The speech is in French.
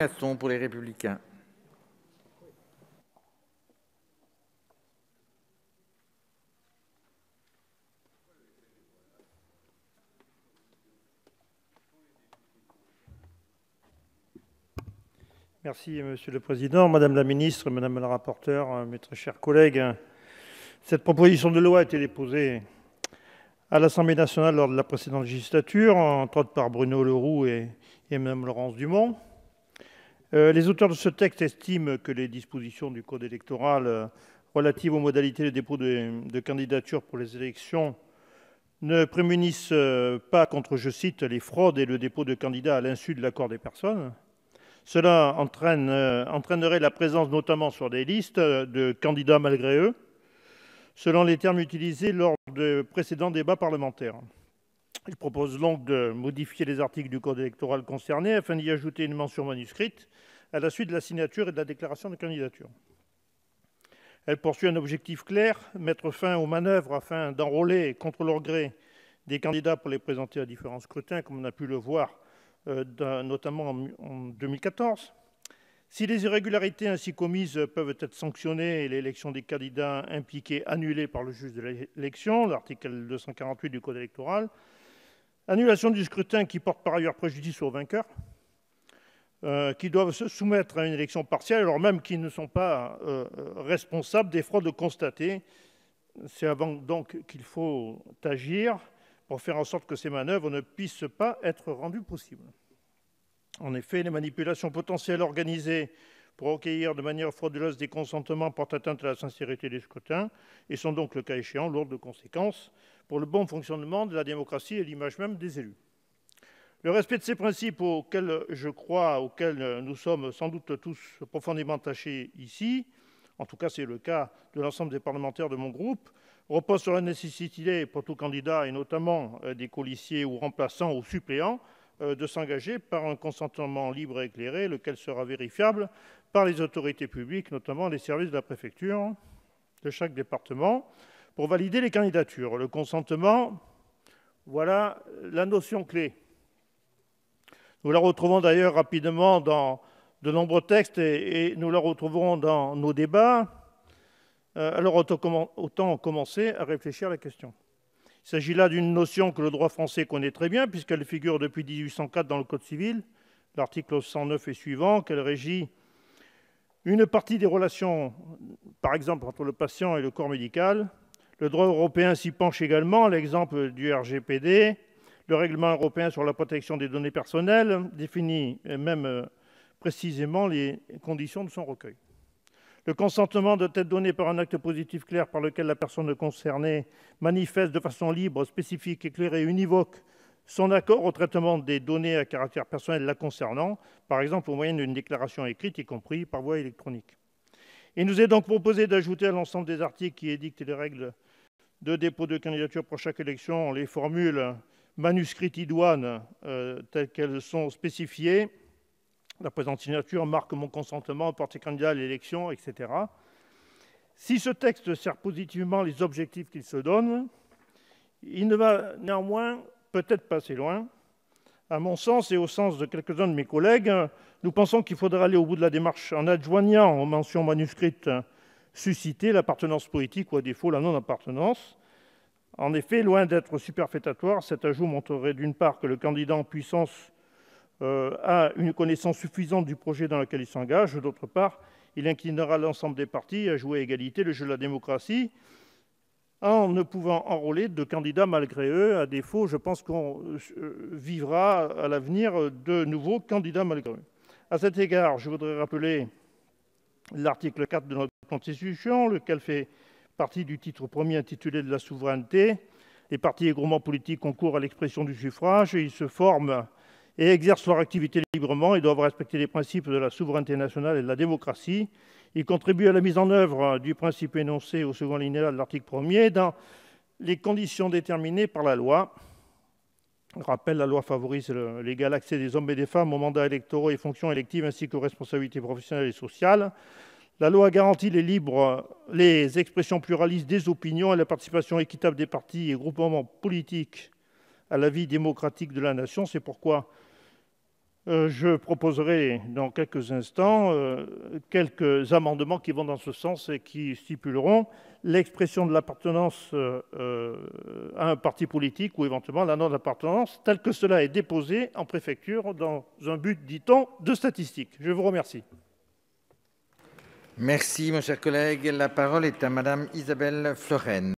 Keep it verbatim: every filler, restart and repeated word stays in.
Gaston pour les Républicains. Merci, Monsieur le Président, Madame la Ministre, Madame la Rapporteure, mes très chers collègues. Cette proposition de loi a été déposée à l'Assemblée nationale lors de la précédente législature, entre autres par Bruno Le Roux et, et Mme Laurence Dumont. Euh, les auteurs de ce texte estiment que les dispositions du Code électoral euh, relatives aux modalités de dépôt de, de candidature pour les élections ne prémunissent euh, pas contre, je cite, les fraudes et le dépôt de candidats à l'insu de l'accord des personnes. Cela entraîne, euh, entraînerait la présence notamment sur des listes de candidats malgré eux, selon les termes utilisés lors de précédents débats parlementaires. Il propose donc de modifier les articles du Code électoral concernés afin d'y ajouter une mention manuscrite à la suite de la signature et de la déclaration de candidature. Elle poursuit un objectif clair, mettre fin aux manœuvres afin d'enrôler contre leur gré des candidats pour les présenter à différents scrutins, comme on a pu le voir euh, notamment en, en deux mille quatorze. Si les irrégularités ainsi commises peuvent être sanctionnées et l'élection des candidats impliqués annulée par le juge de l'élection, l'article deux cent quarante-huit du Code électoral, annulation du scrutin qui porte par ailleurs préjudice aux vainqueurs, euh, qui doivent se soumettre à une élection partielle alors même qu'ils ne sont pas euh, responsables des fraudes constatées. C'est avant donc qu'il faut agir pour faire en sorte que ces manœuvres ne puissent pas être rendues possibles. En effet, les manipulations potentielles organisées pour recueillir de manière frauduleuse des consentements portent atteinte à la sincérité des scrutins et sont donc, le cas échéant, lourdes de conséquences pour le bon fonctionnement de la démocratie et l'image même des élus. Le respect de ces principes auxquels je crois, auxquels nous sommes sans doute tous profondément attachés ici, en tout cas c'est le cas de l'ensemble des parlementaires de mon groupe, repose sur la nécessité pour tout candidat, et notamment des colistiers ou remplaçants ou suppléants, de s'engager par un consentement libre et éclairé, lequel sera vérifiable par les autorités publiques, notamment les services de la préfecture de chaque département, pour valider les candidatures. Le consentement, voilà la notion clé. Nous la retrouvons d'ailleurs rapidement dans de nombreux textes et, et nous la retrouverons dans nos débats. Euh, alors autant, autant commencer à réfléchir à la question. Il s'agit là d'une notion que le droit français connaît très bien, puisqu'elle figure depuis mille huit cent quatre dans le Code civil, l'article cent neuf et suivant, qu'elle régit une partie des relations, par exemple, entre le patient et le corps médical. Le droit européen s'y penche également, l'exemple du R G P D, le règlement européen sur la protection des données personnelles, définit même précisément les conditions de son recueil. Le consentement doit être donné par un acte positif clair par lequel la personne concernée manifeste de façon libre, spécifique, éclairée, univoque son accord au traitement des données à caractère personnel la concernant, par exemple au moyen d'une déclaration écrite, y compris par voie électronique. Il nous est donc proposé d'ajouter à l'ensemble des articles qui édictent les règles de dépôt de candidature pour chaque élection les formules manuscrites idoines euh, telles qu'elles sont spécifiées. La présente signature marque mon consentement à porter candidat à l'élection, et cetera. Si ce texte sert positivement les objectifs qu'il se donne, il ne va néanmoins peut-être pas assez loin. À mon sens et au sens de quelques-uns de mes collègues, nous pensons qu'il faudra aller au bout de la démarche en adjoignant aux mentions manuscrites suscitées l'appartenance politique ou à défaut la non-appartenance. En effet, loin d'être superfétatoire, cet ajout montrerait d'une part que le candidat en puissance Euh, a une connaissance suffisante du projet dans lequel il s'engage. D'autre part, il inclinera l'ensemble des partis à jouer à égalité le jeu de la démocratie en ne pouvant enrôler de candidats malgré eux. À défaut, je pense qu'on vivra à l'avenir de nouveaux candidats malgré eux. À cet égard, je voudrais rappeler l'article quatre de notre Constitution, lequel fait partie du titre premier intitulé « de la souveraineté ». Les partis et groupements politiques concourent à l'expression du suffrage et ils se forment et exercent leur activité librement et doivent respecter les principes de la souveraineté nationale et de la démocratie. Ils contribuent à la mise en œuvre du principe énoncé au second alinéa de l'article premier dans les conditions déterminées par la loi. Je rappelle, la loi favorise l'égal accès des hommes et des femmes aux mandats électoraux et fonctions électives ainsi qu'aux responsabilités professionnelles et sociales. La loi garantit les, libres, les expressions pluralistes des opinions et la participation équitable des partis et groupements politiques à la vie démocratique de la nation. C'est pourquoi Euh, je proposerai dans quelques instants euh, quelques amendements qui vont dans ce sens et qui stipuleront l'expression de l'appartenance euh, euh, à un parti politique ou éventuellement la non-appartenance, tel que cela est déposé en préfecture dans un but, dit-on, de statistique. Je vous remercie. Merci, mon cher collègue. La parole est à Madame Isabelle Florennes.